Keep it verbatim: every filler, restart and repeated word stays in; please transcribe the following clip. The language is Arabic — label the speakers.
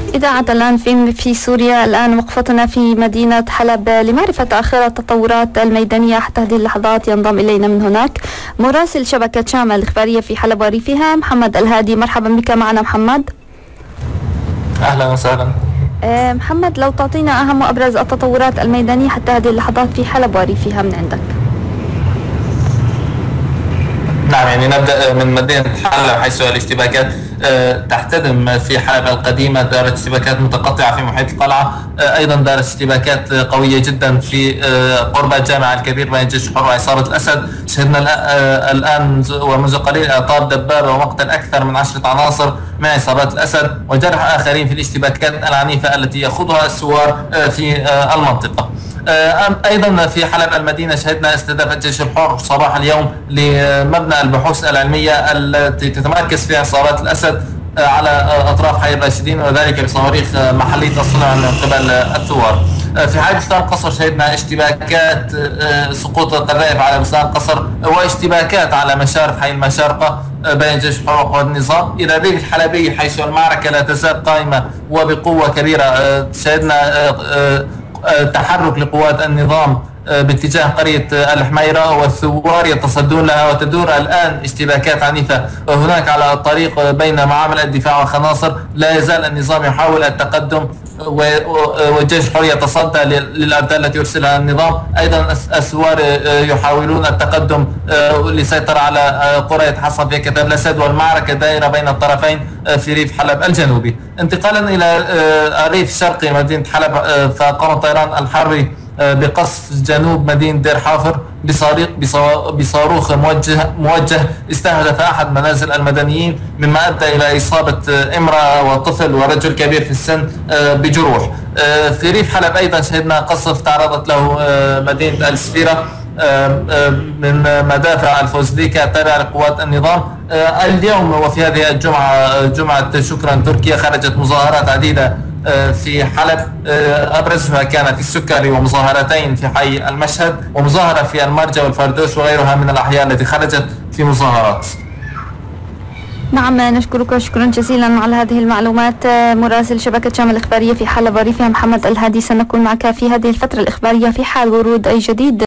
Speaker 1: إذاعة الآن في في سوريا. الآن وقفتنا في مدينة حلب لمعرفة آخر التطورات الميدانية حتى هذه اللحظات. ينضم إلينا من هناك مراسل شبكة شامل الإخبارية في حلب وريفها محمد الهادي. مرحبا بك معنا محمد.
Speaker 2: أهلا وسهلا.
Speaker 1: أه محمد، لو تعطينا أهم وأبرز التطورات الميدانية حتى هذه اللحظات في حلب وريفها من عندك.
Speaker 2: نعم، يعني نبدأ من مدينة حلب حيث الاشتباكات تحتدم. في حلب القديمة دارت اشتباكات متقطعة في محيط القلعة، أيضا دارت اشتباكات قوية جدا في قرب الجامع الكبير بين جيش الحر وعصابة الأسد. شهدنا الآن ومنذ قليل إعطاب دبابة ومقتل أكثر من عشرة عناصر من عصابات الأسد وجرح آخرين في الاشتباكات العنيفة التي يخوضها الثوار في المنطقة. أيضا في حلب المدينة شهدنا استهداف الجيش الحر صباح اليوم لمبنى البحوث العلمية التي تتمركز فيها عصابات الأسد على أطراف حي الراشدين، وذلك بصواريخ محلية الصنع من قبل الثوار. في حي بستان قصر شهدنا اشتباكات، سقوط القذائف على بستان قصر واشتباكات على مشارف حي المشارقة بين جيش الحر وقوات النظام. إلى الريف الحلبي حيث المعركة لا تزال قائمة وبقوة كبيرة، شهدنا تحرك لقوات النظام باتجاه قرية الحميرة والثوار يتصدون لها، وتدور الآن اشتباكات عنيفة هناك على الطريق بين معامل الدفاع والخناصر. لا يزال النظام يحاول التقدم والجيش الحر يتصدى للأرتال التي يرسلها النظام. أيضا الثوار يحاولون التقدم للسيطرة على قرى يتحصن فيها كتاب الأسد، والمعركة دائرة بين الطرفين في ريف حلب الجنوبي. انتقالا إلى الريف الشرقي مدينة حلب، فقام الطيران الحربي بقصف جنوب مدينة دير حافر بصاروخ موجه موجه استهدف أحد منازل المدنيين، مما أدى إلى إصابة امرأة وطفل ورجل كبير في السن بجروح. في ريف حلب أيضا شهدنا قصف تعرضت له مدينة السفيرة من مدافع الفوزليكا التابعة لقوات النظام. اليوم وفي هذه الجمعة جمعة شكرا تركيا خرجت مظاهرات عديدة في حلب، أبرزها كانت في السكري ومظاهرتين في حي المشهد ومظاهرة في المرجة والفردوس وغيرها من الأحياء التي خرجت في مظاهرات.
Speaker 1: نعم، نشكرك شكرا جزيلا على هذه المعلومات. مراسل شبكة شامل الإخبارية في حلب وريفها محمد الهادي. سنكون معك في هذه الفترة الإخبارية في حال ورود أي جديد.